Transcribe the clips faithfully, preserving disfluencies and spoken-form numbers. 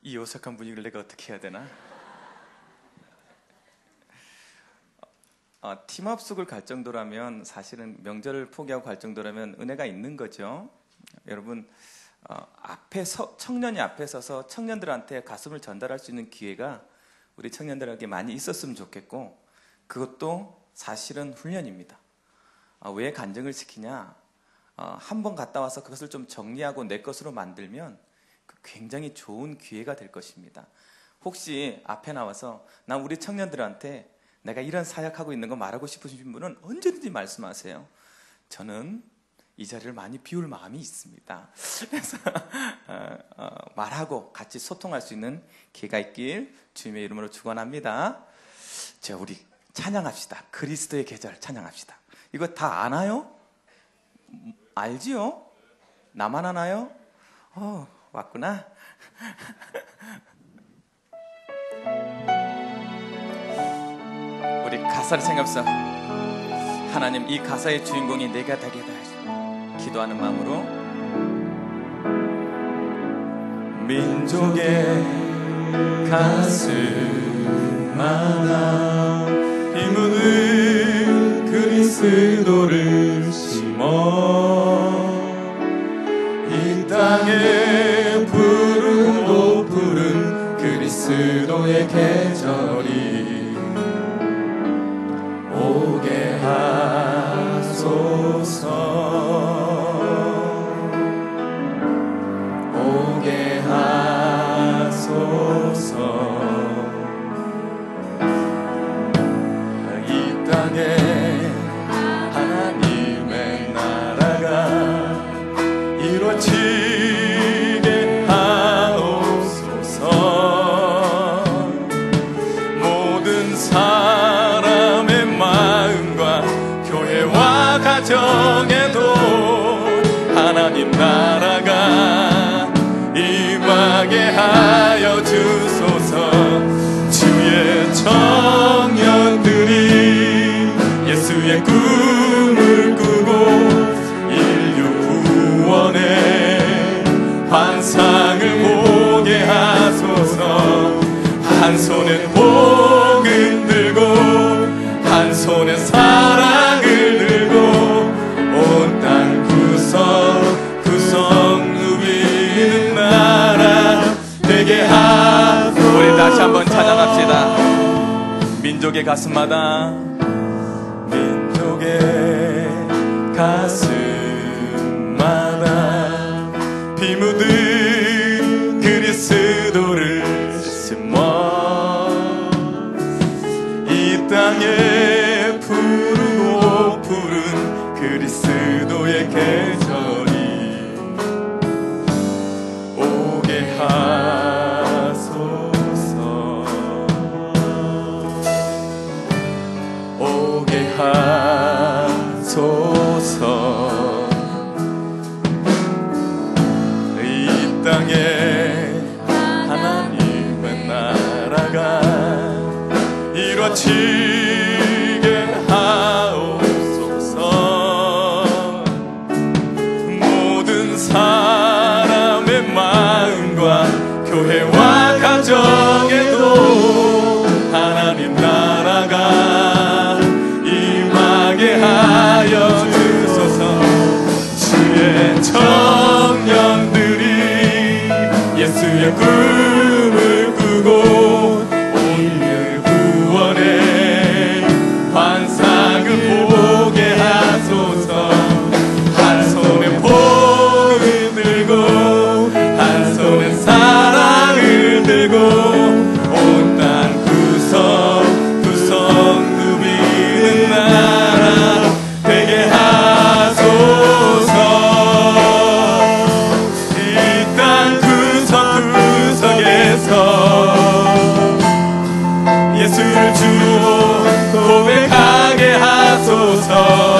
이 어색한 분위기를 내가 어떻게 해야 되나? 어, 팀합숙을 갈 정도라면, 사실은 명절을 포기하고 갈 정도라면 은혜가 있는 거죠. 여러분, 어, 앞에 서, 청년이 앞에 서서 청년들한테 가슴을 전달할 수 있는 기회가 우리 청년들에게 많이 있었으면 좋겠고, 그것도 사실은 훈련입니다. 어, 왜 간증을 시키냐? 어, 한 번 갔다 와서 그것을 좀 정리하고 내 것으로 만들면 굉장히 좋은 기회가 될 것입니다. 혹시 앞에 나와서 난 우리 청년들한테 내가 이런 사역하고 있는 거 말하고 싶으신 분은 언제든지 말씀하세요. 저는 이 자리를 많이 비울 마음이 있습니다. 그래서 어, 어, 말하고 같이 소통할 수 있는 기회가 있길 주님의 이름으로 축원합니다. 자, 우리 찬양합시다. 그리스도의 계절 찬양합시다. 이거 다 아나요? 알지요? 나만 아나요? 어, 왔구나. 우리 가사를 생각합시다. 하나님, 이 가사의 주인공이 내가 되게 해달라. 기도하는 마음으로. 민족의 가슴마다 이 묻은 그리스도를 심어 이 땅에 푸르고 푸른 그리스도의 계절이 오게 하소서, 오게 하소서. 이 땅에 하나님의 나라가 이루어지게 하옵소서. 모든 사람의 마음과 교회와 가정에도 하나님 나라가 임하게 하여 주소서. 주의 청년들이 예수의 꿈을 꾸고 인류 구원의 환상을 보게 하소서. 한 손엔 복음 들고 한 손엔 사랑을 들고 온 땅 구석구석 누비는 나라 되게 하소서. 우리 다시 한번 찬양합시다. 민족의 가슴마다, 민족의 가슴마다 피 묻은 그리스도를 심어 이 땅에 푸르고 푸른 그리스도의 계절이 오게 하소서, 오게 하소서. 이 땅에 하나님의 나라가 이루어지게 하옵소서. 모든 사람의 마음과 교회와 가정에도 하나님 나라가 임하게 하여 주소서. 주의 청년들이 예수의 꿈을 꾸고 오늘 구원의 환상을 보게 하소서. 한 손에 복을 들고 한 손에 사랑을 들고 온 땅 구석구석 누비는 나라 되게 하소서. 이 땅 구석구석에서 예수를 주로 고백하게 하소서.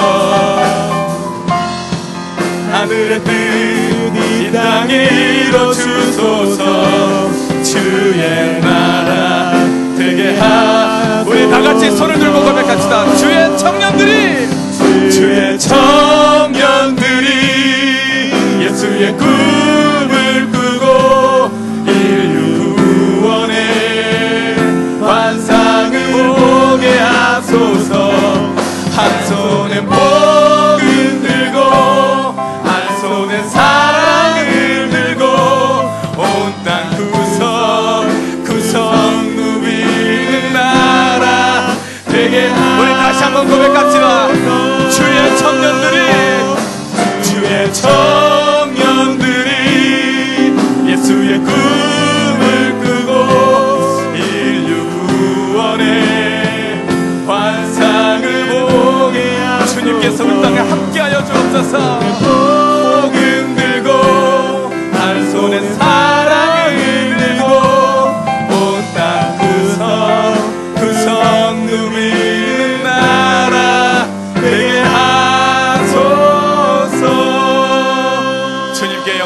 하늘의 뜻 이 땅에 이뤄주소서. 주의 나라 되게 하. 우리 다같이 손을 들고 고백합시다. 주의 청년들이, 주의 청년들이 예수의 꿈을 꾸고 인류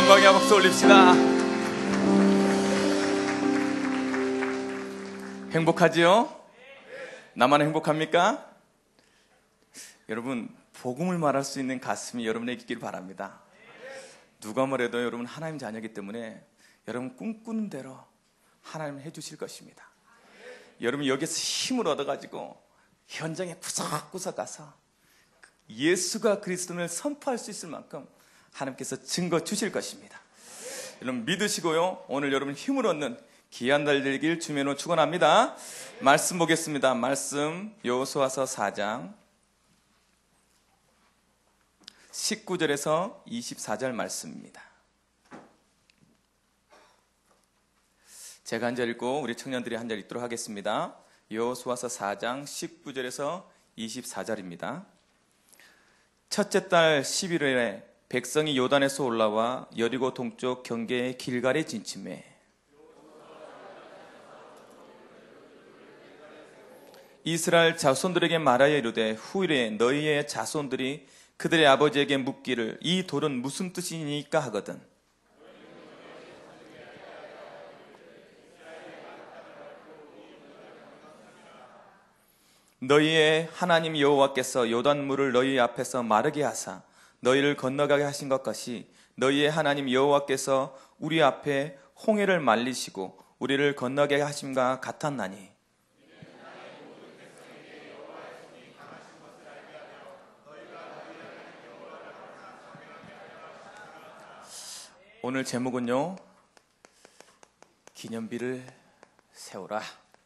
영광의 박수 올립시다. 행복하지요? 나만 행복합니까? 여러분, 복음을 말할 수 있는 가슴이 여러분에게 있기를 바랍니다. 누가 뭐래도 여러분 하나님 자녀이기 때문에 여러분 꿈꾸는 대로 하나님은 해주실 것입니다. 여러분 여기서 힘을 얻어가지고 현장에 구석구석 가서 예수가 그리스도를 선포할 수 있을 만큼 하나님께서 증거 주실 것입니다. 여러분 믿으시고요, 오늘 여러분 힘을 얻는 귀한 날 되길 주님으로 축원합니다. 말씀 보겠습니다. 말씀 여호수아서 사 장 십구 절에서 이십사 절 말씀입니다. 제가 한 절 읽고 우리 청년들이 한 절 읽도록 하겠습니다. 여호수아서 사 장 십구 절에서 이십사 절입니다. 첫째 달 십일 일에 백성이 요단에서 올라와 여리고 동쪽 경계의 길갈에 진침해 이스라엘 자손들에게 말하여 이르되 후일에 너희의 자손들이 그들의 아버지에게 묻기를 이 돌은 무슨 뜻이니까 하거든. 너희의 하나님 여호와께서 요단물을 너희 앞에서 마르게 하사 너희를 건너가게 하신 것 같이 너희의 하나님 여호와께서 우리 앞에 홍해를 말리시고 우리를 건너게 하심과 같았나니 오늘 제목은요, 기념비를 세우라.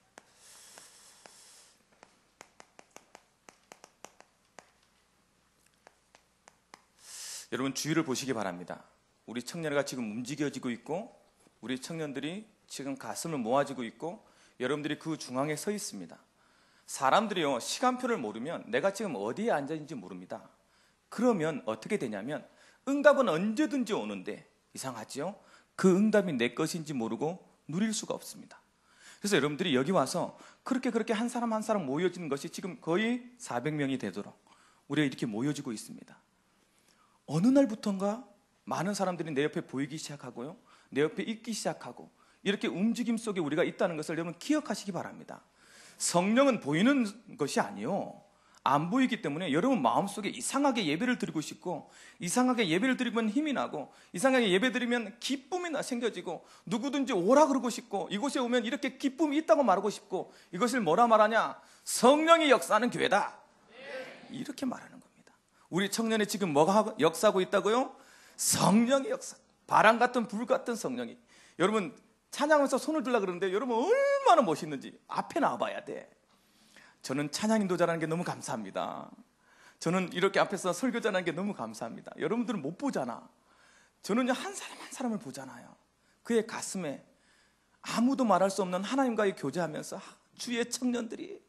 여러분 주위를 보시기 바랍니다. 우리 청년회가 지금 움직여지고 있고 우리 청년들이 지금 가슴을 모아지고 있고 여러분들이 그 중앙에 서 있습니다. 사람들이요, 시간표를 모르면 내가 지금 어디에 앉아 있는지 모릅니다. 그러면 어떻게 되냐면 응답은 언제든지 오는데 이상하지요? 그 응답이 내 것인지 모르고 누릴 수가 없습니다. 그래서 여러분들이 여기 와서 그렇게 그렇게 한 사람 한 사람 모여지는 것이 지금 거의 사백 명이 되도록 우리가 이렇게 모여지고 있습니다. 어느 날부턴가 많은 사람들이 내 옆에 보이기 시작하고요, 내 옆에 있기 시작하고 이렇게 움직임 속에 우리가 있다는 것을 여러분 기억하시기 바랍니다. 성령은 보이는 것이 아니요, 안 보이기 때문에 여러분 마음속에 이상하게 예배를 드리고 싶고 이상하게 예배를 드리면 힘이 나고 이상하게 예배 드리면 기쁨이 생겨지고 누구든지 오라 그러고 싶고 이곳에 오면 이렇게 기쁨이 있다고 말하고 싶고 이것을 뭐라 말하냐? 성령이 역사하는 교회다, 이렇게 말하는 겁니다. 우리 청년이 지금 뭐가 역사하고 있다고요? 성령이 역사, 바람 같은 불 같은 성령이. 여러분 찬양하면서 손을 들라 그러는데 여러분 얼마나 멋있는지 앞에 나와봐야 돼. 저는 찬양 인도자라는 게 너무 감사합니다. 저는 이렇게 앞에서 설교 잘하는 게 너무 감사합니다. 여러분들은 못 보잖아. 저는 한 사람 한 사람을 보잖아요. 그의 가슴에 아무도 말할 수 없는 하나님과의 교제하면서 주의 청년들이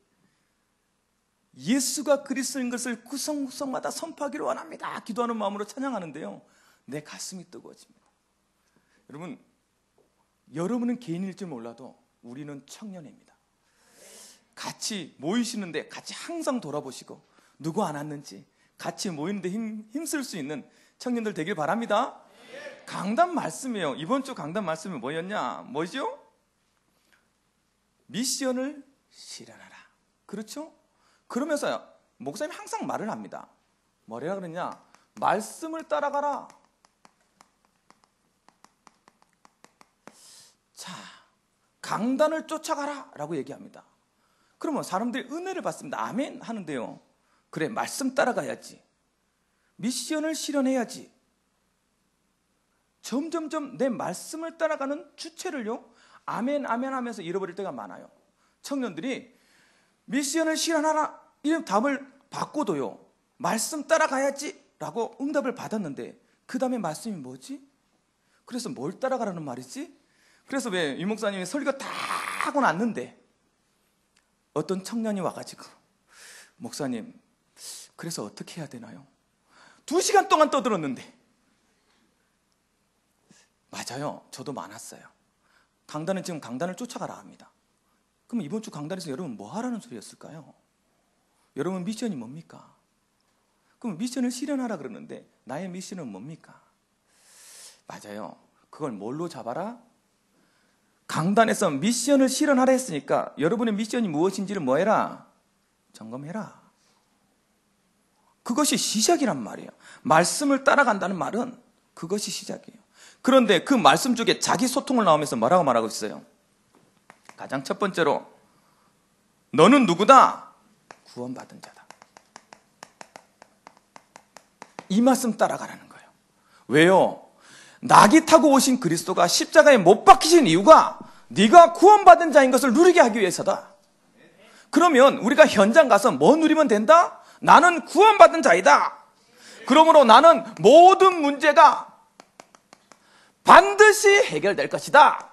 예수가 그리스도인 것을 구성구성마다 선포하기를 원합니다 기도하는 마음으로 찬양하는데요, 내 가슴이 뜨거워집니다. 여러분, 여러분은 개인일지 몰라도 우리는 청년입니다. 같이 모이시는데 같이 항상 돌아보시고 누구 안 왔는지 같이 모이는데 힘, 힘쓸 수 있는 청년들 되길 바랍니다. 강단 말씀이에요. 이번 주 강단 말씀이 뭐였냐? 뭐죠? 미션을 실현하라. 그렇죠? 그러면서 목사님이 항상 말을 합니다. 뭐라 그러냐? 말씀을 따라가라. 자, 강단을 쫓아가라 라고 얘기합니다. 그러면 사람들이 은혜를 받습니다. 아멘 하는데요, 그래 말씀 따라가야지, 미션을 실현해야지. 점점점 내 말씀을 따라가는 주체를요 아멘 아멘 하면서 잃어버릴 때가 많아요. 청년들이 미션을 실현하라 이런 답을 받고도요 말씀 따라가야지 라고 응답을 받았는데 그 다음에 말씀이 뭐지? 그래서 뭘 따라가라는 말이지? 그래서 왜 이 목사님이 설교 다 하고 났는데 어떤 청년이 와가지고 목사님 그래서 어떻게 해야 되나요? 두 시간 동안 떠들었는데. 맞아요, 저도 많았어요. 강단은 지금 강단을 쫓아가라 합니다. 그럼 이번 주 강단에서 여러분 뭐 하라는 소리였을까요? 여러분 미션이 뭡니까? 그럼 미션을 실현하라 그러는데 나의 미션은 뭡니까? 맞아요. 그걸 뭘로 잡아라? 강단에서 미션을 실현하라 했으니까 여러분의 미션이 무엇인지를 뭐 해라? 점검해라. 그것이 시작이란 말이에요. 말씀을 따라간다는 말은 그것이 시작이에요. 그런데 그 말씀 중에 자기 소통을 나오면서 뭐라고 말하고 있어요? 가장 첫 번째로 너는 누구다? 구원받은 자다. 이 말씀 따라가라는 거예요. 왜요? 낙이 타고 오신 그리스도가 십자가에 못 박히신 이유가 네가 구원받은 자인 것을 누리게 하기 위해서다. 그러면 우리가 현장 가서 뭐 누리면 된다? 나는 구원받은 자이다. 그러므로 나는 모든 문제가 반드시 해결될 것이다.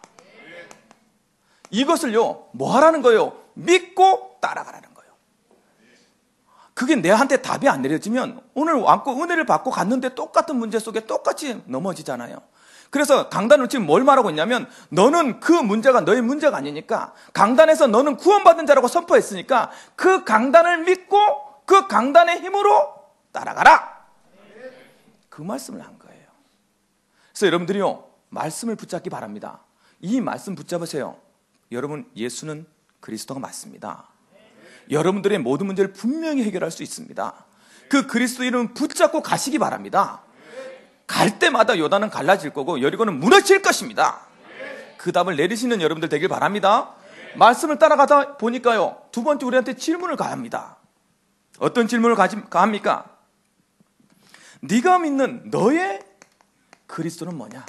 이것을요, 뭐 하라는 거예요? 믿고 따라가라는 거예요. 그게 내한테 답이 안 내려지면 오늘 왔고 은혜를 받고 갔는데 똑같은 문제 속에 똑같이 넘어지잖아요. 그래서 강단은 지금 뭘 말하고 있냐면 너는 그 문제가 너의 문제가 아니니까 강단에서 너는 구원받은 자라고 선포했으니까 그 강단을 믿고 그 강단의 힘으로 따라가라. 그 말씀을 한 거예요. 그래서 여러분들이요, 말씀을 붙잡기 바랍니다. 이 말씀 붙잡으세요. 여러분, 예수는 그리스도가 맞습니다. 여러분들의 모든 문제를 분명히 해결할 수 있습니다. 그 그리스도 이름 붙잡고 가시기 바랍니다. 갈 때마다 요단은 갈라질 거고 여리고는 무너질 것입니다. 그 답을 내리시는 여러분들 되길 바랍니다. 말씀을 따라가다 보니까요, 두 번째 우리한테 질문을 가합니다. 어떤 질문을 가합니까? 네가 믿는 너의 그리스도는 뭐냐?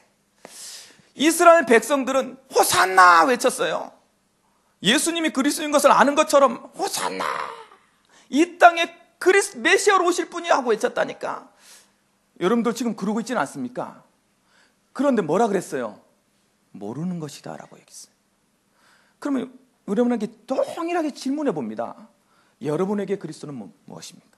이스라엘 백성들은 호산나 외쳤어요. 예수님이 그리스도인 것을 아는 것처럼 호산나, 이 땅에 그리스 메시아로 오실 분이 하고 외쳤다니까. 여러분들 지금 그러고 있지는 않습니까? 그런데 뭐라 그랬어요? 모르는 것이다 라고 얘기했어요. 그러면 여러분에게 동일하게 질문해 봅니다. 여러분에게 그리스도는 뭐, 무엇입니까?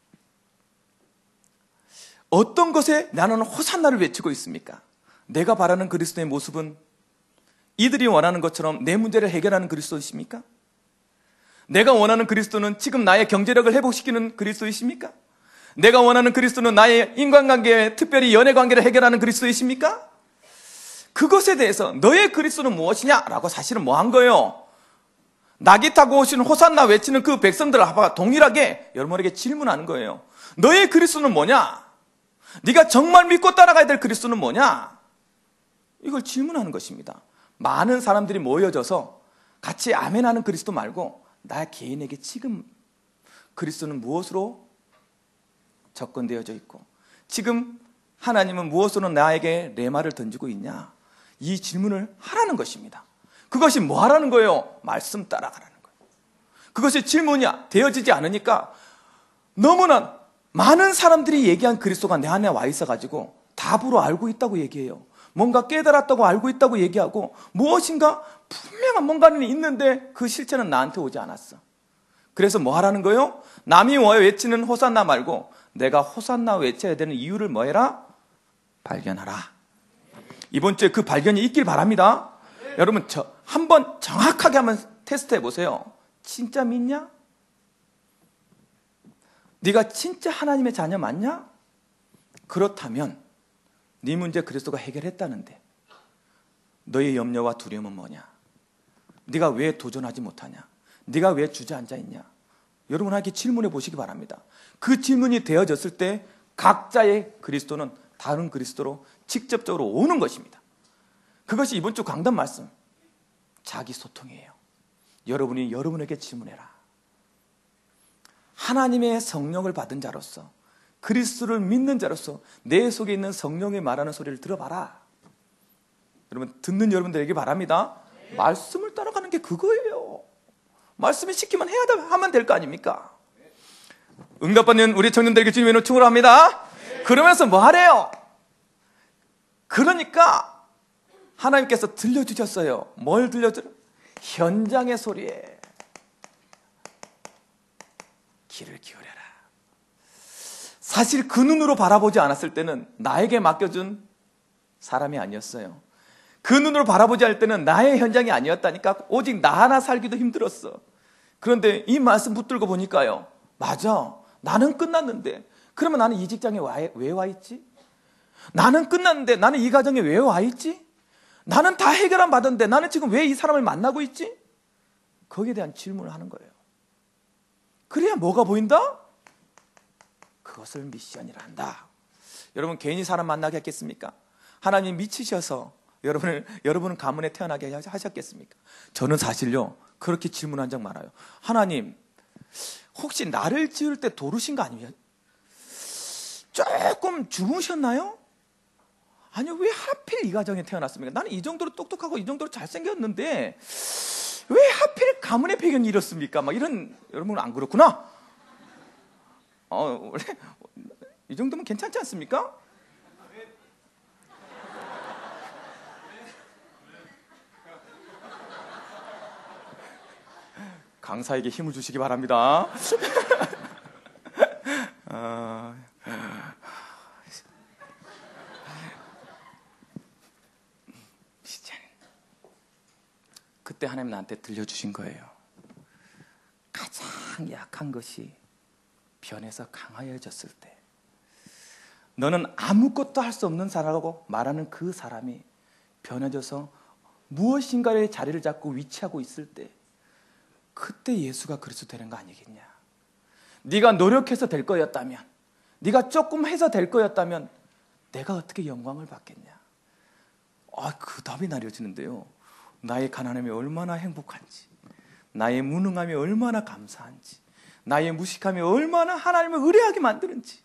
어떤 것에 나는 호산나를 외치고 있습니까? 내가 바라는 그리스도의 모습은 이들이 원하는 것처럼 내 문제를 해결하는 그리스도이십니까? 내가 원하는 그리스도는 지금 나의 경제력을 회복시키는 그리스도이십니까? 내가 원하는 그리스도는 나의 인간관계, 특별히 연애관계를 해결하는 그리스도이십니까? 그것에 대해서 너의 그리스도는 무엇이냐라고 사실은 뭐 한 거예요? 낙이 타고 오시는 호산나 외치는 그 백성들 앞에 동일하게 여러분에게 질문하는 거예요. 너의 그리스도는 뭐냐? 네가 정말 믿고 따라가야 될 그리스도는 뭐냐? 이걸 질문하는 것입니다. 많은 사람들이 모여져서 같이 아멘하는 그리스도 말고 나 개인에게 지금 그리스도는 무엇으로 접근되어져 있고 지금 하나님은 무엇으로 나에게 레마를 던지고 있냐? 이 질문을 하라는 것입니다. 그것이 뭐 하라는 거예요? 말씀 따라가라는 거예요. 그것이 질문이야 되어지지 않으니까 너무나 많은 사람들이 얘기한 그리스도가 내 안에 와 있어가지고 답으로 알고 있다고 얘기해요. 뭔가 깨달았다고 알고 있다고 얘기하고 무엇인가 분명한 뭔가는 있는데 그 실체는 나한테 오지 않았어. 그래서 뭐 하라는 거예요? 남이 외치는 호산나 말고 내가 호산나 외쳐야 되는 이유를 뭐 해라? 발견하라. 이번 주에 그 발견이 있길 바랍니다. 네. 여러분 저 한번 정확하게 한번 테스트해 보세요. 진짜 믿냐? 네가 진짜 하나님의 자녀 맞냐? 그렇다면 네 문제 그리스도가 해결했다는데 너의 염려와 두려움은 뭐냐? 네가 왜 도전하지 못하냐? 네가 왜 주저앉아 있냐? 여러분에게 질문해 보시기 바랍니다. 그 질문이 되어졌을 때 각자의 그리스도는 다른 그리스도로 직접적으로 오는 것입니다. 그것이 이번 주 강단 말씀, 자기 소통이에요. 여러분이 여러분에게 질문해라. 하나님의 성령을 받은 자로서, 그리스도를 믿는 자로서 내 속에 있는 성령이 말하는 소리를 들어봐라. 여러분, 듣는 여러분들에게 바랍니다. 네. 말씀을 따라가는 게 그거예요. 말씀이 시키면 해야 하면 될 거 아닙니까? 네. 응답받는 우리 청년들에게 주님의 이름으로 축원합니다. 네. 그러면서 뭐 하래요? 그러니까 하나님께서 들려주셨어요. 뭘 들려줘? 현장의 소리에 귀를 기울여라. 사실 그 눈으로 바라보지 않았을 때는 나에게 맡겨준 사람이 아니었어요. 그 눈으로 바라보지 않을 때는 나의 현장이 아니었다니까. 오직 나 하나 살기도 힘들었어. 그런데 이 말씀 붙들고 보니까요, 맞아, 나는 끝났는데 그러면 나는 이 직장에 왜 와 있지? 나는 끝났는데 나는 이 가정에 왜 와 있지? 나는 다 해결안 받았는데 나는 지금 왜 이 사람을 만나고 있지? 거기에 대한 질문을 하는 거예요. 그래야 뭐가 보인다? 그것을 미션이라 한다. 여러분 괜히 사람 만나게 했겠습니까? 하나님 미치셔서 여러분을, 여러분은 가문에 태어나게 하셨겠습니까? 저는 사실요 그렇게 질문한 적 많아요. 하나님 혹시 나를 지을 때 도르신 거 아니에요? 조금 주무셨나요? 아니요, 왜 하필 이 가정에 태어났습니까? 나는 이 정도로 똑똑하고 이 정도로 잘생겼는데 왜 하필 가문의 배경이 이렇습니까? 막 이런, 여러분은 안 그렇구나? 어, 원래 이 정도면 괜찮지 않습니까? 강사에게 힘을 주시기 바랍니다. 어... 그때 하나님 나한테 들려주신 거예요. 가장 약한 것이 변해서 강하여졌을 때, 너는 아무것도 할 수 없는 사람이라고 말하는 그 사람이 변해져서 무엇인가의 자리를 잡고 위치하고 있을 때, 그때 예수가 그리스도 되는 거 아니겠냐. 네가 노력해서 될 거였다면, 네가 조금 해서 될 거였다면 내가 어떻게 영광을 받겠냐. 아, 그 답이 나려지는데요. 나의 가난함이 얼마나 행복한지, 나의 무능함이 얼마나 감사한지, 나의 무식함이 얼마나 하나님을 의뢰하게 만드는지,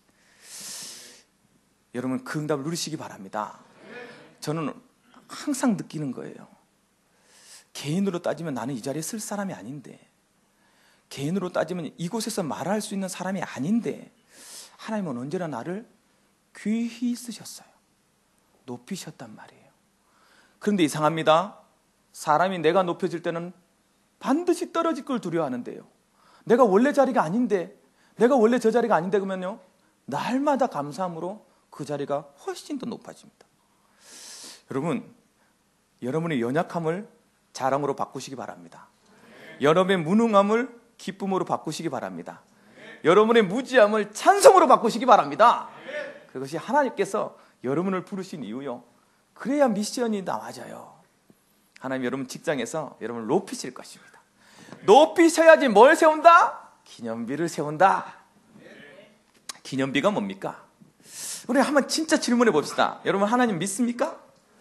여러분 그 응답을 누리시기 바랍니다. 저는 항상 느끼는 거예요. 개인으로 따지면 나는 이 자리에 쓸 사람이 아닌데, 개인으로 따지면 이곳에서 말할 수 있는 사람이 아닌데, 하나님은 언제나 나를 귀히 쓰셨어요. 높이셨단 말이에요. 그런데 이상합니다. 사람이 내가 높여질 때는 반드시 떨어질 걸 두려워하는데요, 내가 원래 자리가 아닌데, 내가 원래 저 자리가 아닌데 그러면요, 날마다 감사함으로 그 자리가 훨씬 더 높아집니다. 여러분, 여러분의 연약함을 자랑으로 바꾸시기 바랍니다. 여러분의 무능함을 기쁨으로 바꾸시기 바랍니다. 여러분의 무지함을 찬송으로 바꾸시기 바랍니다. 그것이 하나님께서 여러분을 부르신 이유요, 그래야 미션이 나와져요. 하나님 여러분 직장에서 여러분을 높이실 것입니다. 높이셔야지 뭘 세운다? 기념비를 세운다. 기념비가 뭡니까? 우리 한번 진짜 질문해 봅시다. 여러분 하나님 믿습니까?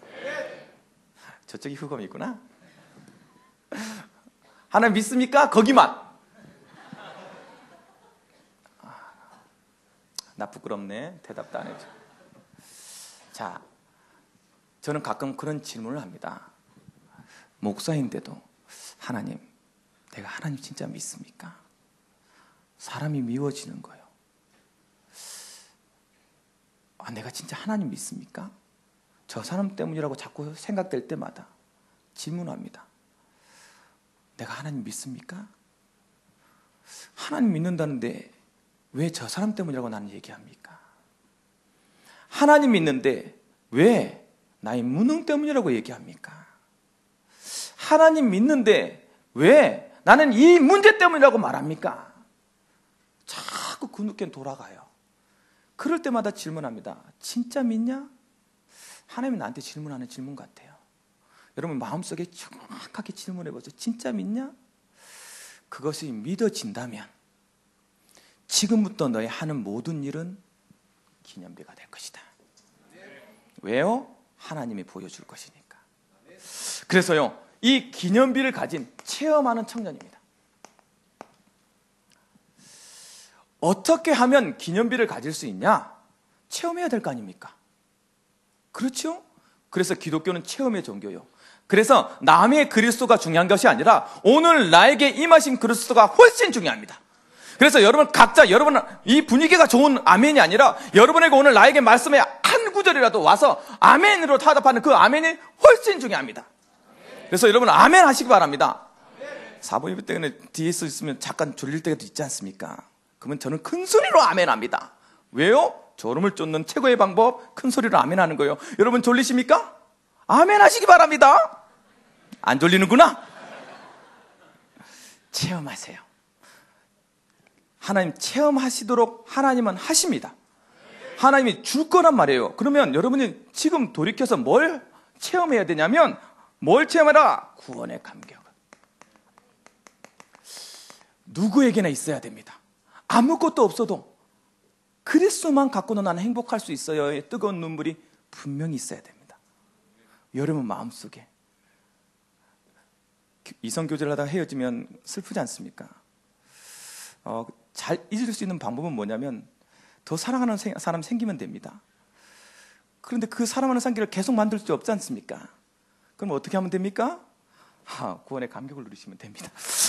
저쪽이 흑엄이 있구나. 하나님 믿습니까? 거기만. 나 부끄럽네. 대답도 안 해줘. 자, 저는 가끔 그런 질문을 합니다. 목사인데도 하나님, 내가 하나님 진짜 믿습니까? 사람이 미워지는 거예요. 아, 내가 진짜 하나님 믿습니까? 저 사람 때문이라고 자꾸 생각될 때마다 질문합니다. 내가 하나님 믿습니까? 하나님 믿는다는데 왜 저 사람 때문이라고 나는 얘기합니까? 하나님 믿는데 왜 나의 무능 때문이라고 얘기합니까? 하나님 믿는데 왜 나는 이 문제 때문이라고 말합니까? 자꾸 그 늦게 돌아가요. 그럴 때마다 질문합니다. 진짜 믿냐? 하나님이 나한테 질문하는 질문 같아요. 여러분 마음속에 정확하게 질문해 보세요. 진짜 믿냐? 그것이 믿어진다면 지금부터 너의 하는 모든 일은 기념비가 될 것이다. 왜요? 하나님이 보여줄 것이니까. 그래서요, 이 기념비를 가진 체험하는 청년입니다. 어떻게 하면 기념비를 가질 수 있냐? 체험해야 될 거 아닙니까? 그렇죠? 그래서 기독교는 체험의 종교예요. 그래서 남의 그리스도가 중요한 것이 아니라 오늘 나에게 임하신 그리스도가 훨씬 중요합니다. 그래서 여러분 각자, 여러분 이 분위기가 좋은 아멘이 아니라 여러분에게 오늘 나에게 말씀의 한 구절이라도 와서 아멘으로 타답하는 그 아멘이 훨씬 중요합니다. 그래서 여러분 아멘 하시기 바랍니다. 사부 예배 때문에 뒤에서 있으면 잠깐 졸릴 때도 있지 않습니까? 그러면 저는 큰 소리로 아멘 합니다. 왜요? 졸음을 쫓는 최고의 방법, 큰 소리로 아멘 하는 거예요. 여러분 졸리십니까? 아멘 하시기 바랍니다. 안 졸리는구나? 체험하세요. 하나님 체험하시도록 하나님은 하십니다. 하나님이 줄 거란 말이에요. 그러면 여러분이 지금 돌이켜서 뭘 체험해야 되냐면, 뭘 체험해라? 구원의 감격. 누구에게나 있어야 됩니다. 아무것도 없어도 그리스도만 갖고는 나는 행복할 수 있어요의 뜨거운 눈물이 분명히 있어야 됩니다. 여러분 마음속에 이성교제를 하다가 헤어지면 슬프지 않습니까? 어, 잘 잊을 수 있는 방법은 뭐냐면, 더 사랑하는 사람 생기면 됩니다. 그런데 그 사랑하는 관계를 계속 만들 수 없지 않습니까? 그럼 어떻게 하면 됩니까? 아, 구원의 감격을 누리시면 됩니다.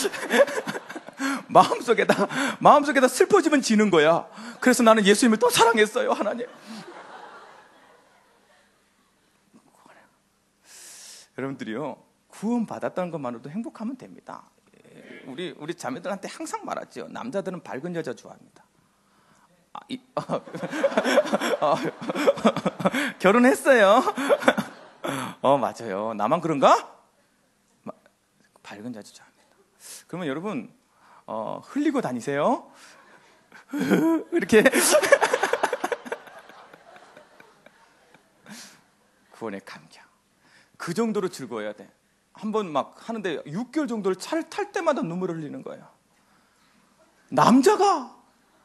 마음속에다 마음속에다 슬퍼지면 지는 거야. 그래서 나는 예수님을 또 사랑했어요, 하나님. 여러분들이요, 구원 받았다는 것만으로도 행복하면 됩니다. 우리 우리 자매들한테 항상 말하죠. 남자들은 밝은 여자 좋아합니다. 아, 이, 어, 어, 결혼했어요. 어, 맞아요. 나만 그런가? 밝은 여자 좋아합니다. 그러면 여러분 어, 흘리고 다니세요. 이렇게 구원의 감격. 그 정도로 즐거워야 돼. 한번 막 하는데 육 개월 정도를 차를 탈 때마다 눈물을 흘리는 거예요. 남자가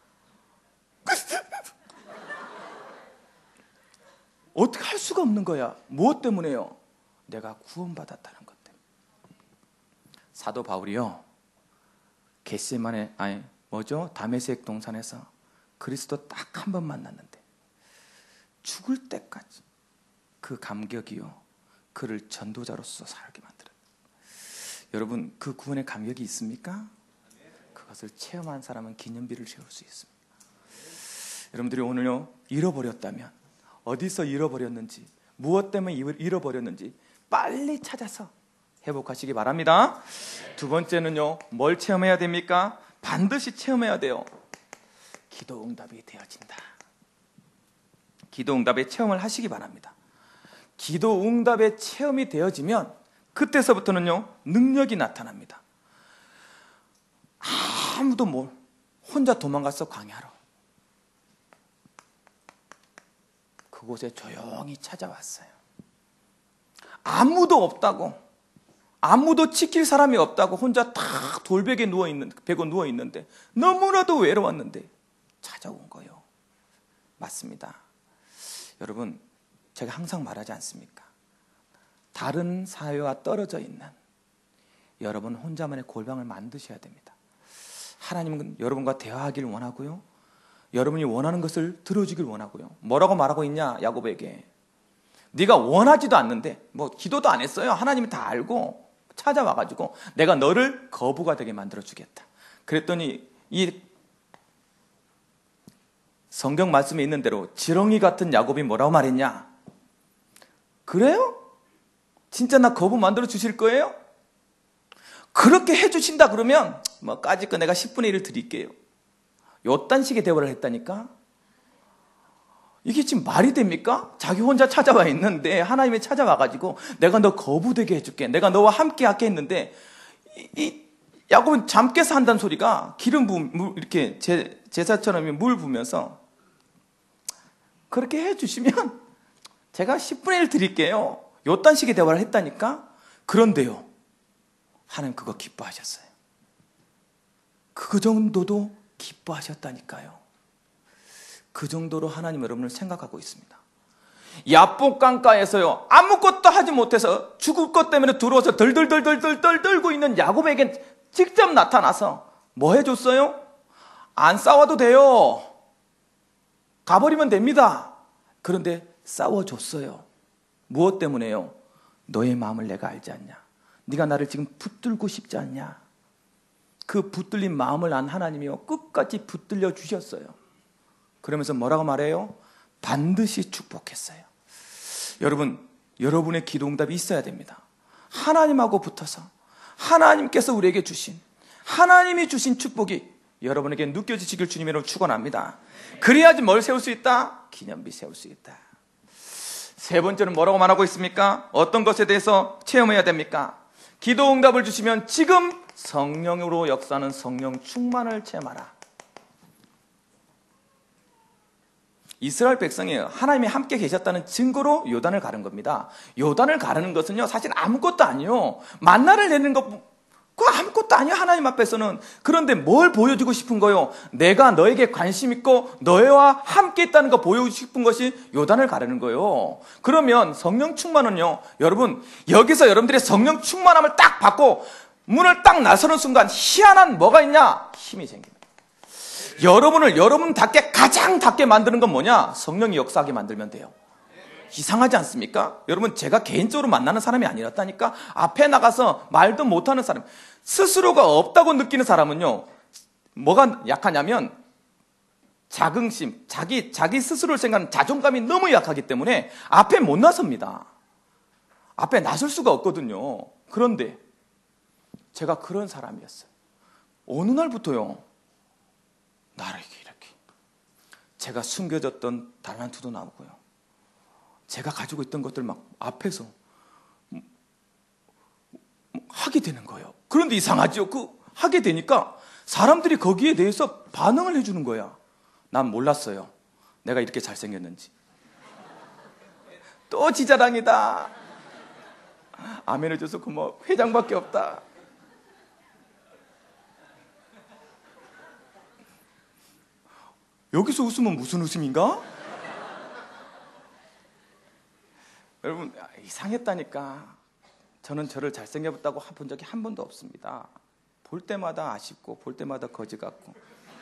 어떻게 할 수가 없는 거야. 무엇 때문에요? 내가 구원받았다는 것 때문에. 사도 바울이요, 겟세마네, 아니 뭐죠? 다메섹 동산에서 그리스도 딱 한 번 만났는데 죽을 때까지 그 감격이요, 그를 전도자로서 살게 만들어요. 여러분, 그 구원의 감격이 있습니까? 그것을 체험한 사람은 기념비를 세울 수 있습니다. 여러분들이 오늘요, 잃어버렸다면, 어디서 잃어버렸는지, 무엇 때문에 잃어버렸는지 빨리 찾아서 회복하시기 바랍니다. 두 번째는요, 뭘 체험해야 됩니까? 반드시 체험해야 돼요. 기도 응답이 되어진다. 기도 응답의 체험을 하시기 바랍니다. 기도 응답의 체험이 되어지면 그때서부터는요, 능력이 나타납니다. 아무도 뭘, 혼자 도망갔어, 광야로. 그곳에 조용히 찾아왔어요. 아무도 없다고, 아무도 지킬 사람이 없다고 혼자 딱 돌베개 누워있는, 베고 누워있는데 너무나도 외로웠는데 찾아온 거예요. 맞습니다. 여러분, 제가 항상 말하지 않습니까? 다른 사회와 떨어져 있는 여러분 혼자만의 골방을 만드셔야 됩니다. 하나님은 여러분과 대화하기를 원하고요, 여러분이 원하는 것을 들어주길 원하고요. 뭐라고 말하고 있냐? 야곱에게 네가 원하지도 않는데, 뭐 기도도 안 했어요. 하나님이 다 알고 찾아와가지고 내가 너를 거부가 되게 만들어주겠다. 그랬더니 이 성경 말씀에 있는 대로 지렁이 같은 야곱이 뭐라고 말했냐? 그래요? 진짜 나 거부 만들어 주실 거예요? 그렇게 해주신다 그러면 뭐 까짓 거 내가 십분의 일을 드릴게요. 요딴 식의 대화를 했다니까? 이게 지금 말이 됩니까? 자기 혼자 찾아와 있는데 하나님이 찾아와가지고 내가 너 거부되게 해줄게, 내가 너와 함께 할게 했는데, 이, 이 야곱은 잠 깨서 한다는 소리가 기름 부 물, 이렇게 제, 제사처럼 물 부면서 그렇게 해주시면 제가 십분의 일 드릴게요. 요딴 식의 대화를 했다니까? 그런데요, 하나님 그거 기뻐하셨어요. 그 정도도 기뻐하셨다니까요. 그 정도로 하나님 여러분을 생각하고 있습니다. 야복 강가에서요, 아무것도 하지 못해서 죽을 것 때문에 들어와서 덜덜덜덜덜 떨고 있는 야곱에게 직접 나타나서 뭐 해줬어요? 안 싸워도 돼요. 가버리면 됩니다. 그런데 싸워줬어요. 무엇 때문에요? 너의 마음을 내가 알지 않냐? 네가 나를 지금 붙들고 싶지 않냐? 그 붙들린 마음을 안 하나님이요, 끝까지 붙들려 주셨어요. 그러면서 뭐라고 말해요? 반드시 축복했어요. 여러분, 여러분의 기도 응답이 있어야 됩니다. 하나님하고 붙어서 하나님께서 우리에게 주신, 하나님이 주신 축복이 여러분에게 느껴지시길 주님으로 축원합니다. 그래야지 뭘 세울 수 있다? 기념비 세울 수 있다. 세 번째는 뭐라고 말하고 있습니까? 어떤 것에 대해서 체험해야 됩니까? 기도 응답을 주시면 지금 성령으로 역사하는 성령 충만을 체험하라. 이스라엘 백성이 하나님이 함께 계셨다는 증거로 요단을 가른 겁니다. 요단을 가르는 것은요, 사실 아무것도 아니요. 만나를 내는 것, 그거 아무것도 아니야, 하나님 앞에서는. 그런데 뭘 보여주고 싶은 거요? 내가 너에게 관심 있고 너와 함께 있다는 거 보여주고 싶은 것이 요단을 가르는 거요. 그러면 성령 충만은요, 여러분, 여기서 여러분들의 성령 충만함을 딱 받고 문을 딱 나서는 순간 희한한 뭐가 있냐? 힘이 생깁니다. 여러분을 여러분답게 가장 답게 만드는 건 뭐냐? 성령이 역사하게 만들면 돼요. 이상하지 않습니까? 여러분, 제가 개인적으로 만나는 사람이 아니었다니까. 앞에 나가서 말도 못하는 사람, 스스로가 없다고 느끼는 사람은요, 뭐가 약하냐면 자긍심, 자기 자기 스스로를 생각하는 자존감이 너무 약하기 때문에 앞에 못 나섭니다. 앞에 나설 수가 없거든요. 그런데 제가 그런 사람이었어요. 어느 날부터요, 나를 이렇게 제가 숨겨졌던 달란트도 나오고요, 제가 가지고 있던 것들 막 앞에서 하게 되는 거예요. 그런데 이상하죠. 그 하게 되니까 사람들이 거기에 대해서 반응을 해주는 거야. 난 몰랐어요, 내가 이렇게 잘생겼는지. 또 지자랑이다. 아멘 해줘서 고마워. 회장밖에 없다. 여기서 웃으면 무슨 웃음인가? 여러분, 이상했다니까. 저는 저를 잘생겼다고 본 적이 한 번도 없습니다. 볼 때마다 아쉽고 볼 때마다 거지 같고.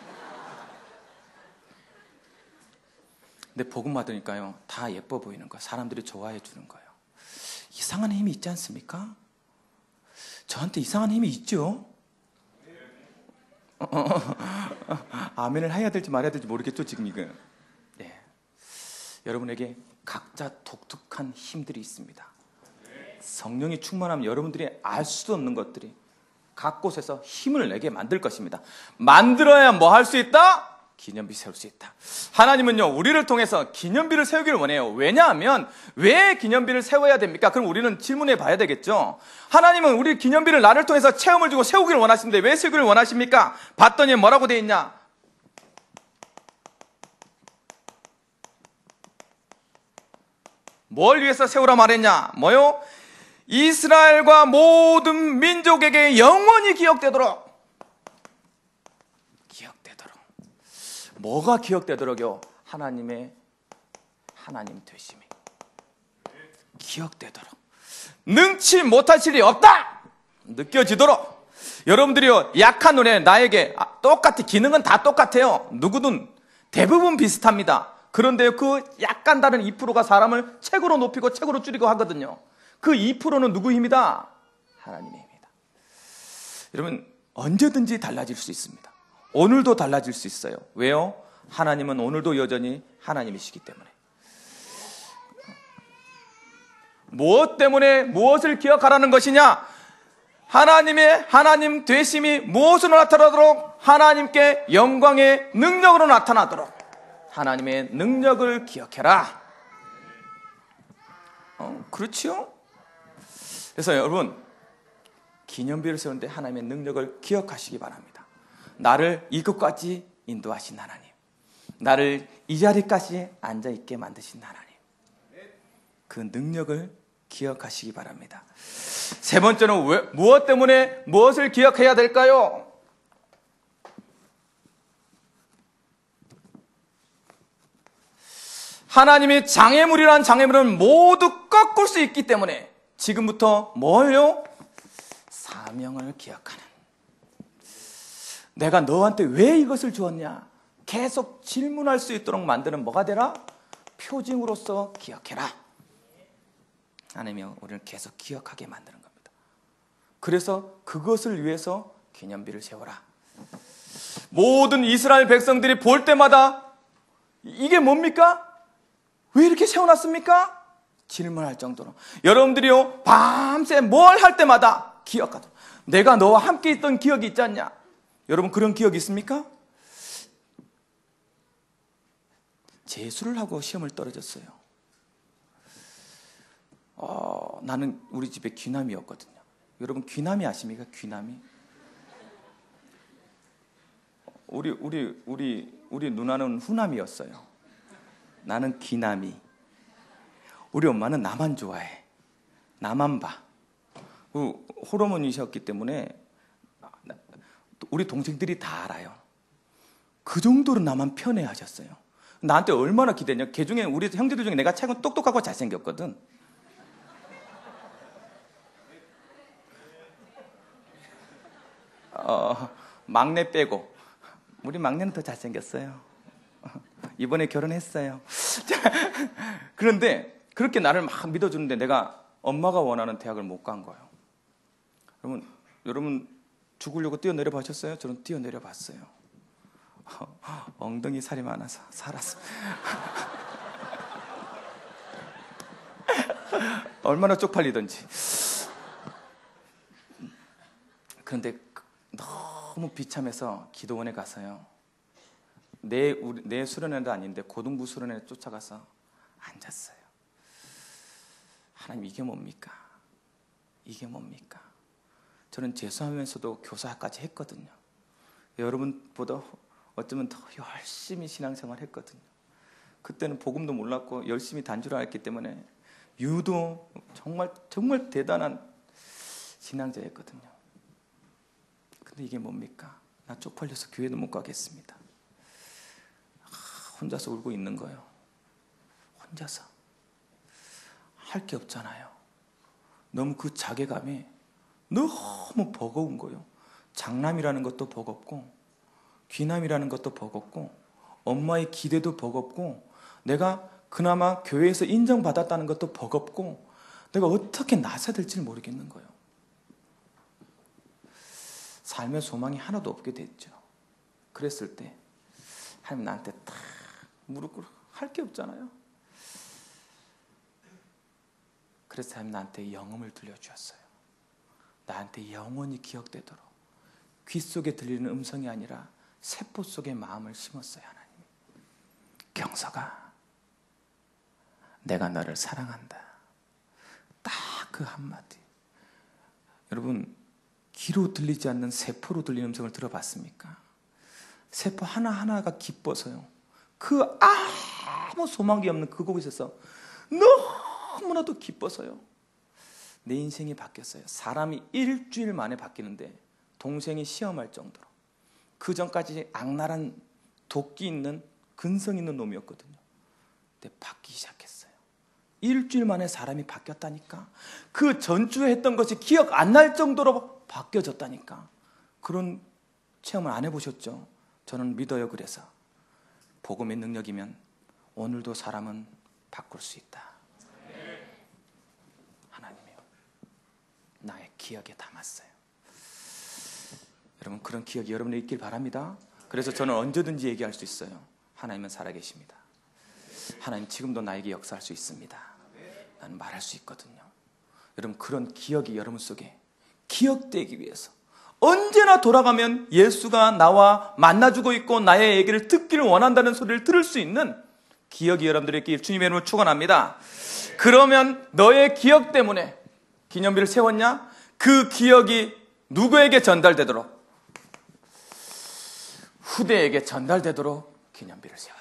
근데 복음 받으니까요, 다 예뻐 보이는 거예요. 사람들이 좋아해 주는 거예요. 이상한 힘이 있지 않습니까? 저한테 이상한 힘이 있죠? 아멘을 해야 될지 말아야 될지 모르겠죠, 지금 이거. 네. 여러분에게 각자 독특한 힘들이 있습니다. 성령이 충만하면 여러분들이 알 수도 없는 것들이 각 곳에서 힘을 내게 만들 것입니다. 만들어야 뭐 할 수 있다? 기념비 세울 수 있다. 하나님은요, 우리를 통해서 기념비를 세우기를 원해요. 왜냐하면 왜 기념비를 세워야 됩니까? 그럼 우리는 질문해 봐야 되겠죠. 하나님은 우리 기념비를 나를 통해서 체험을 주고 세우기를 원하시는데 왜 세우기를 원하십니까? 봤더니 뭐라고 되어 있냐? 뭘 위해서 세우라 말했냐? 뭐요? 이스라엘과 모든 민족에게 영원히 기억되도록. 기억되도록. 뭐가 기억되도록요? 하나님의 하나님 되심이 기억되도록. 능치 못하실 일이 없다 느껴지도록. 여러분들이요, 약한 눈에 나에게 똑같이 기능은 다 똑같아요. 누구든 대부분 비슷합니다. 그런데 그 약간 다른 이 퍼센트가 사람을 책으로 높이고 책으로 줄이고 하거든요. 그 이 퍼센트는 누구 힘이다? 하나님의 힘이다. 여러분, 언제든지 달라질 수 있습니다. 오늘도 달라질 수 있어요. 왜요? 하나님은 오늘도 여전히 하나님이시기 때문에. 무엇 때문에 무엇을 기억하라는 것이냐? 하나님의 하나님 되심이 무엇으로 나타나도록? 하나님께 영광의 능력으로 나타나도록 하나님의 능력을 기억해라. 어, 그렇지요? 그래서 여러분, 기념비를 세우는데 하나님의 능력을 기억하시기 바랍니다. 나를 이곳까지 인도하신 하나님, 나를 이 자리까지 앉아있게 만드신 하나님, 그 능력을 기억하시기 바랍니다. 세 번째는 왜, 무엇 때문에 무엇을 기억해야 될까요? 하나님이 장애물이란 장애물은 모두 꺾을 수 있기 때문에 지금부터 뭘요? 사명을 기억하는. 내가 너한테 왜 이것을 주었냐? 계속 질문할 수 있도록 만드는 뭐가 되라? 표징으로서 기억해라. 하나님이 우리를 계속 기억하게 만드는 겁니다. 그래서 그것을 위해서 기념비를 세워라. 모든 이스라엘 백성들이 볼 때마다 이게 뭡니까? 왜 이렇게 세워놨습니까? 질문할 정도로. 여러분들이요, 밤새 뭘 할 때마다 기억하도록. 내가 너와 함께 있던 기억이 있지 않냐? 여러분, 그런 기억이 있습니까? 재수를 하고 시험을 떨어졌어요. 어, 나는 우리 집에 귀남이었거든요. 여러분, 귀남이 아십니까? 귀남이? 우리 우리 우리 우리 누나는 후남이었어요. 나는 귀남이. 우리 엄마는 나만 좋아해. 나만 봐. 호르몬이셨기 때문에 우리 동생들이 다 알아요. 그 정도로 나만 편애하셨어요. 나한테 얼마나 기대냐. 걔 중에 우리 형제들 중에 내가 최고 똑똑하고 잘생겼거든. 어, 막내 빼고. 우리 막내는 더 잘생겼어요. 이번에 결혼했어요. 그런데 그렇게 나를 막 믿어주는데 내가 엄마가 원하는 대학을 못 간 거예요. 여러분, 여러분 죽으려고 뛰어내려 보셨어요? 저는 뛰어내려 봤어요. 엉덩이 살이 많아서 살았어. 얼마나 쪽팔리던지. 그런데 너무 비참해서 기도원에 가서요. 내, 우리, 내 수련회도 아닌데 고등부 수련회에 쫓아가서 앉았어요. 하나님, 이게 뭡니까? 이게 뭡니까? 저는 재수하면서도 교사까지 했거든요. 여러분보다 어쩌면 더 열심히 신앙생활 했거든요. 그때는 복음도 몰랐고 열심히 단주를 했기 때문에 유도 정말 정말 대단한 신앙자였거든요. 근데 이게 뭡니까? 나 쪽팔려서 교회도 못 가겠습니다. 아, 혼자서 울고 있는 거예요. 혼자서. 할 게 없잖아요. 너무 그 자괴감이 너무 버거운 거예요. 장남이라는 것도 버겁고 귀남이라는 것도 버겁고 엄마의 기대도 버겁고 내가 그나마 교회에서 인정받았다는 것도 버겁고 내가 어떻게 나서야 될지 모르겠는 거예요. 삶의 소망이 하나도 없게 됐죠. 그랬을 때 하나님 나한테 딱 무릎 꿇고 할 게 없잖아요. 그래서 하나님 나한테 영음을 들려주셨어요. 나한테 영원히 기억되도록 귀 속에 들리는 음성이 아니라 세포 속에 마음을 심었어요. 하나님, 경서가 내가 너를 사랑한다. 딱 그 한마디. 여러분, 귀로 들리지 않는 세포로 들리는 음성을 들어봤습니까? 세포 하나하나가 기뻐서요. 그 아무 소망이 없는 그곳에서 너무나도 기뻐서요. 내 인생이 바뀌었어요. 사람이 일주일 만에 바뀌는데 동생이 시험할 정도로. 그 전까지 악랄한 도끼 있는 근성 있는 놈이었거든요. 근데 바뀌기 시작했어요. 일주일 만에 사람이 바뀌었다니까. 그 전주에 했던 것이 기억 안 날 정도로 바뀌어졌다니까. 그런 체험을 안 해보셨죠? 저는 믿어요. 그래서 복음의 능력이면 오늘도 사람은 바꿀 수 있다. 하나님이요, 나의 기억에 담았어요. 여러분, 그런 기억이 여러분에 있길 바랍니다. 그래서 저는 언제든지 얘기할 수 있어요. 하나님은 살아계십니다. 하나님 지금도 나에게 역사할 수 있습니다. 나는 말할 수 있거든요. 여러분, 그런 기억이 여러분 속에 기억되기 위해서 언제나 돌아가면 예수가 나와 만나주고 있고 나의 얘기를 듣기를 원한다는 소리를 들을 수 있는 기억이 여러분들에게 주님의 이름으로 축원합니다. 그러면 너의 기억 때문에 기념비를 세웠냐? 그 기억이 누구에게 전달되도록? 후대에게 전달되도록 기념비를 세워라.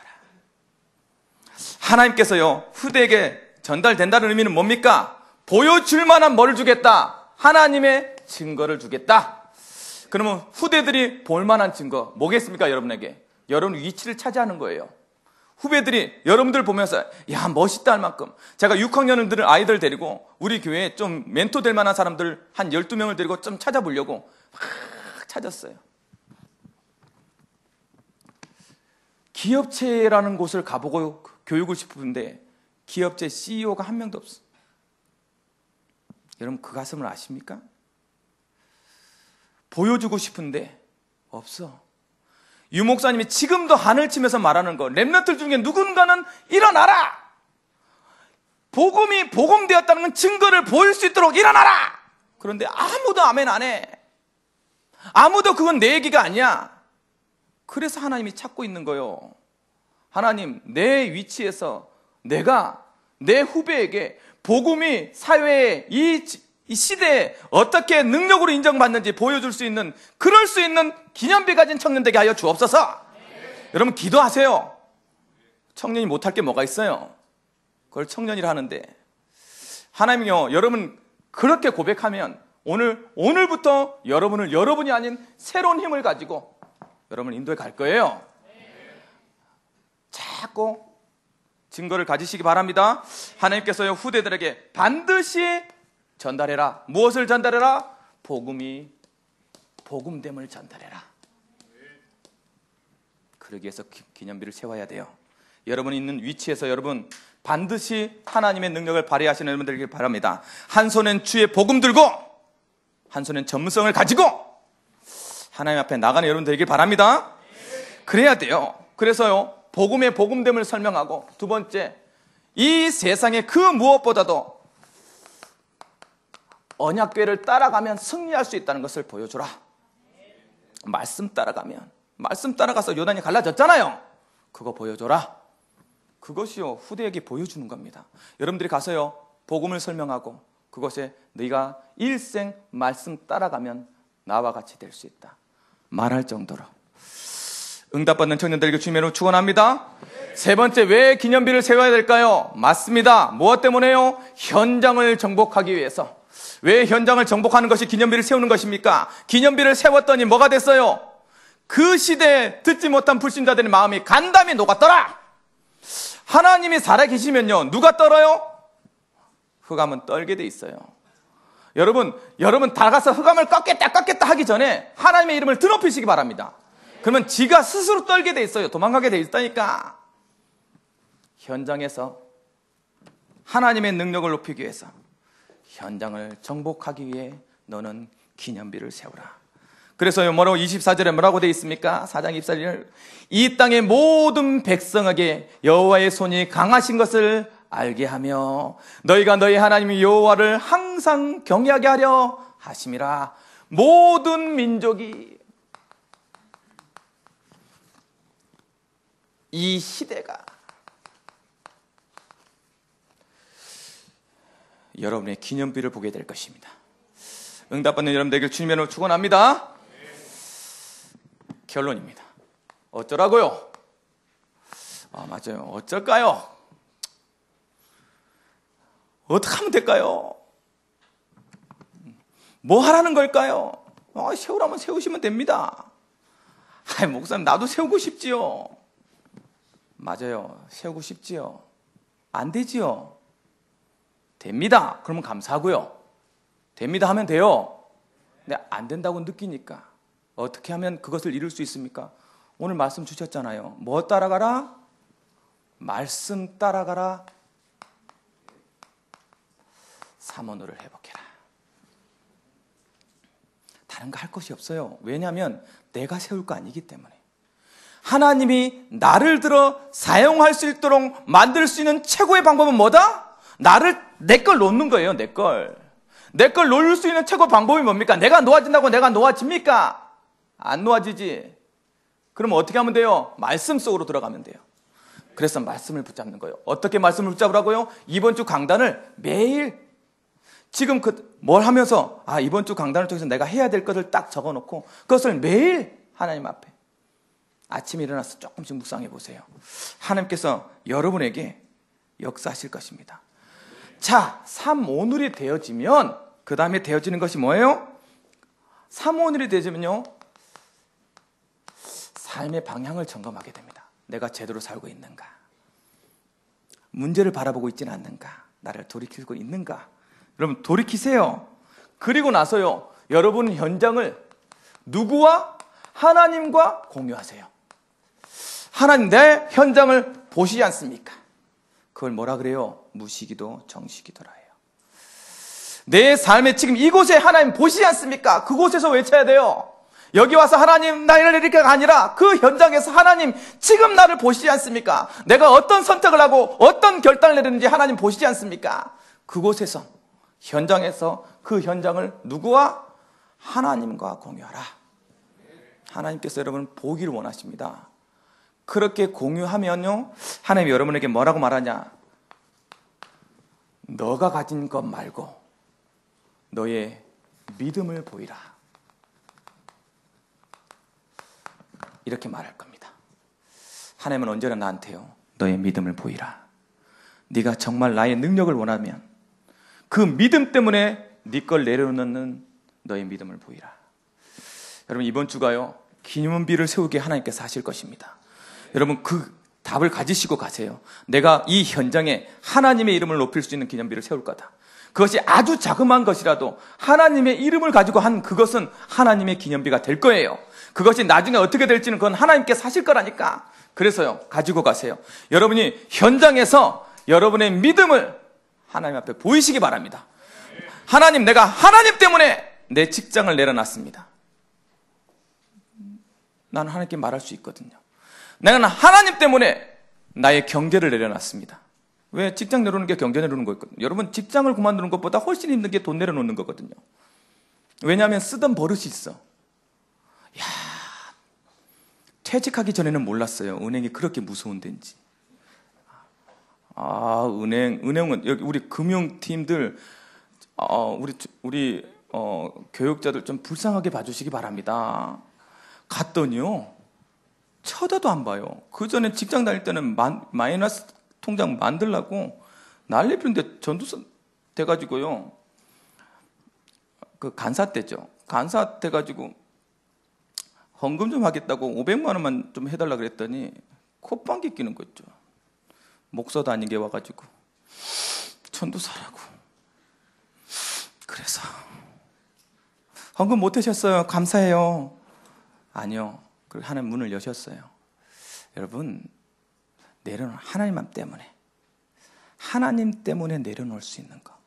하나님께서요, 후대에게 전달된다는 의미는 뭡니까? 보여줄 만한 뭐를 주겠다? 하나님의 증거를 주겠다. 그러면 후대들이 볼 만한 증거 뭐겠습니까? 여러분에게 여러분 위치를 차지하는 거예요. 후배들이 여러분들 보면서 야, 멋있다 할 만큼. 제가 육 학년들 아이들 데리고 우리 교회에 좀 멘토 될 만한 사람들 한 열두 명을 데리고 좀 찾아보려고 막 찾았어요. 기업체라는 곳을 가보고 교육을 싶은데 기업체 씨이오가 한 명도 없어. 여러분, 그 가슴을 아십니까? 보여주고 싶은데 없어. 유 목사님이 지금도 하늘 치면서 말하는 거, 렘넌트 중에 누군가는 일어나라! 복음이 복음되었다는 건 증거를 보일 수 있도록 일어나라! 그런데 아무도 아멘 안 해. 아무도 그건 내 얘기가 아니야. 그래서 하나님이 찾고 있는 거예요. 하나님, 내 위치에서 내가 내 후배에게 복음이 사회에 이, 이 시대에 어떻게 능력으로 인정받는지 보여줄 수 있는, 그럴 수 있는 기념비 가진 청년 되게 하여 주옵소서. 네. 여러분 기도하세요. 청년이 못할 게 뭐가 있어요? 그걸 청년이라 하는데, 하나님이요, 여러분 그렇게 고백하면 오늘, 오늘부터 여러분을 여러분이 아닌 새로운 힘을 가지고 여러분을 인도해 갈 거예요. 자꾸 증거를 가지시기 바랍니다. 하나님께서요, 후대들에게 반드시 전달해라. 무엇을 전달해라? 복음이, 복음됨을 전달해라. 그러기 위해서 기, 기념비를 세워야 돼요. 여러분이 있는 위치에서 여러분 반드시 하나님의 능력을 발휘하시는 여러분 되길 바랍니다. 한 손엔 주의 복음 들고 한 손엔 전문성을 가지고 하나님 앞에 나가는 여러분 되길 바랍니다. 그래야 돼요. 그래서요, 복음의 복음됨을 설명하고, 두 번째, 이 세상에 그 무엇보다도 언약궤를 따라가면 승리할 수 있다는 것을 보여주라. 말씀 따라가면, 말씀 따라가서 요단이 갈라졌잖아요. 그거 보여줘라. 그것이요, 후대에게 보여주는 겁니다. 여러분들이 가서요, 복음을 설명하고 그것에 너희가 일생 말씀 따라가면 나와 같이 될 수 있다 말할 정도로 응답받는 청년들에게 주님으로 축원합니다. 세 번째, 왜 기념비를 세워야 될까요? 맞습니다. 무엇 때문에요? 현장을 정복하기 위해서. 왜 현장을 정복하는 것이 기념비를 세우는 것입니까? 기념비를 세웠더니 뭐가 됐어요? 그 시대에 듣지 못한 불신자들의 마음이 간담이 녹았더라. 하나님이 살아계시면요, 누가 떨어요? 흑암은 떨게 돼 있어요. 여러분, 여러분 다 가서 흑암을 꺾겠다 꺾겠다 하기 전에 하나님의 이름을 드높이시기 바랍니다. 그러면 지가 스스로 떨게 돼 있어요. 도망가게 돼 있다니까. 현장에서 하나님의 능력을 높이기 위해서, 현장을 정복하기 위해 너는 기념비를 세우라. 그래서요, 뭐라고 이십사 절에 뭐라고 되어 있습니까? 사 장 이십사 절, 이 땅의 모든 백성에게 여호와의 손이 강하신 것을 알게 하며 너희가 너희 하나님 여호와를 항상 경외하게 하려 하심이라. 모든 민족이, 이 시대가 여러분의 기념비를 보게 될 것입니다. 응답받는 여러분 되길 주님으로 축원합니다. 결론입니다. 어쩌라고요? 아, 맞아요. 어쩔까요? 어떻게 하면 될까요? 뭐 하라는 걸까요? 아, 세우라면 세우시면 됩니다. 아이, 목사님, 나도 세우고 싶지요. 맞아요. 세우고 싶지요. 안 되지요. 됩니다. 그러면 감사하고요. 됩니다 하면 돼요. 근데 안 된다고 느끼니까 어떻게 하면 그것을 이룰 수 있습니까? 오늘 말씀 주셨잖아요. 뭐 따라가라? 말씀 따라가라. 삼원오를 회복해라. 다른 거 할 것이 없어요. 왜냐하면 내가 세울 거 아니기 때문에. 하나님이 나를 들어 사용할 수 있도록 만들 수 있는 최고의 방법은 뭐다? 나를, 내 걸 놓는 거예요. 내 걸. 내 걸 놓을 수 있는 최고 방법이 뭡니까? 내가 놓아진다고 내가 놓아집니까? 안 놓아지지. 그럼 어떻게 하면 돼요? 말씀 속으로 들어가면 돼요. 그래서 말씀을 붙잡는 거예요. 어떻게 말씀을 붙잡으라고요? 이번 주 강단을 매일, 지금 그 뭘 하면서, 아, 이번 주 강단을 통해서 내가 해야 될 것을 딱 적어놓고 그것을 매일 하나님 앞에 아침에 일어나서 조금씩 묵상해 보세요. 하나님께서 여러분에게 역사하실 것입니다. 자, 삼오늘이 되어지면 그 다음에 되어지는 것이 뭐예요? 삼오늘이 되어지면요, 삶의 방향을 점검하게 됩니다. 내가 제대로 살고 있는가? 문제를 바라보고 있지는 않는가? 나를 돌이키고 있는가? 여러분, 돌이키세요. 그리고 나서요, 여러분 현장을 누구와? 하나님과 공유하세요. 하나님, 내 현장을 보시지 않습니까? 그걸 뭐라 그래요? 무시기도 정시기도라 해요. 내 삶에 지금 이곳에 하나님 보시지 않습니까? 그곳에서 외쳐야 돼요. 여기 와서 하나님 나를 이렇게가 아니라 그 현장에서 하나님 지금 나를 보시지 않습니까? 내가 어떤 선택을 하고 어떤 결단을 내리는지 하나님 보시지 않습니까? 그곳에서, 현장에서 그 현장을 누구와? 하나님과 공유하라. 하나님께서 여러분을 보기를 원하십니다. 그렇게 공유하면요, 하나님이 여러분에게 뭐라고 말하냐? 너가 가진 것 말고 너의 믿음을 보이라. 이렇게 말할 겁니다. 하나님은 언제나 나한테요, 너의 믿음을 보이라. 네가 정말 나의 능력을 원하면 그 믿음 때문에 네 걸 내려놓는 너의 믿음을 보이라. 여러분, 이번 주가요, 기념비를 세우게 하나님께서 하실 것입니다. 여러분, 그 답을 가지시고 가세요. 내가 이 현장에 하나님의 이름을 높일 수 있는 기념비를 세울 거다. 그것이 아주 자그마한 것이라도 하나님의 이름을 가지고 한 그것은 하나님의 기념비가 될 거예요. 그것이 나중에 어떻게 될지는 그건 하나님께서 하실 거라니까. 그래서요, 가지고 가세요. 여러분이 현장에서 여러분의 믿음을 하나님 앞에 보이시기 바랍니다. 하나님, 내가 하나님 때문에 내 직장을 내려놨습니다. 나는 하나님께 말할 수 있거든요. 내가 하나님 때문에 나의 경제를 내려놨습니다. 왜? 직장 내려놓는 게 경제 내려놓는 거거든요. 여러분, 직장을 그만두는 것보다 훨씬 힘든 게 돈 내려놓는 거거든요. 왜냐하면 쓰던 버릇이 있어. 야, 퇴직하기 전에는 몰랐어요. 은행이 그렇게 무서운 데인지. 아, 은행, 은행은 여기 우리 금융팀들, 어, 우리 우리 어, 교육자들 좀 불쌍하게 봐주시기 바랍니다. 갔더니요, 쳐다도 안 봐요. 그 전에 직장 다닐 때는 만, 마이너스 통장 만들라고 난리 피는데 전두선 돼가지고요. 그 간사 때죠. 간사 돼가지고 헌금 좀 하겠다고 오백만 원만 좀 해달라 그랬더니 콧방귀 끼는 거 있죠. 목사도 아닌 게 와가지고 전도사라고. 그래서 헌금 못 하셨어요. 감사해요. 아니요. 그 하나님 문을 여셨어요. 여러분, 내려놓은 하나님 때문에, 하나님 때문에 내려놓을 수 있는 거.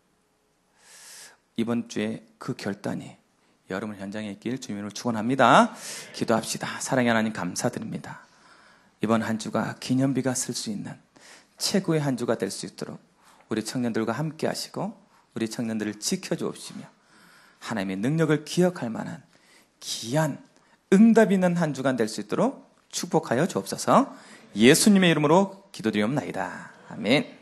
이번 주에 그 결단이 여러분 현장에 있길 주님으로 축원합니다. 기도합시다. 사랑의 하나님, 감사드립니다. 이번 한 주가 기념비가 쓸 수 있는 최고의 한 주가 될 수 있도록 우리 청년들과 함께 하시고 우리 청년들을 지켜주옵시며 하나님의 능력을 기억할 만한 귀한 응답 있는 한 주간 될 수 있도록 축복하여 주옵소서. 예수님의 이름으로 기도드리옵나이다. 아멘.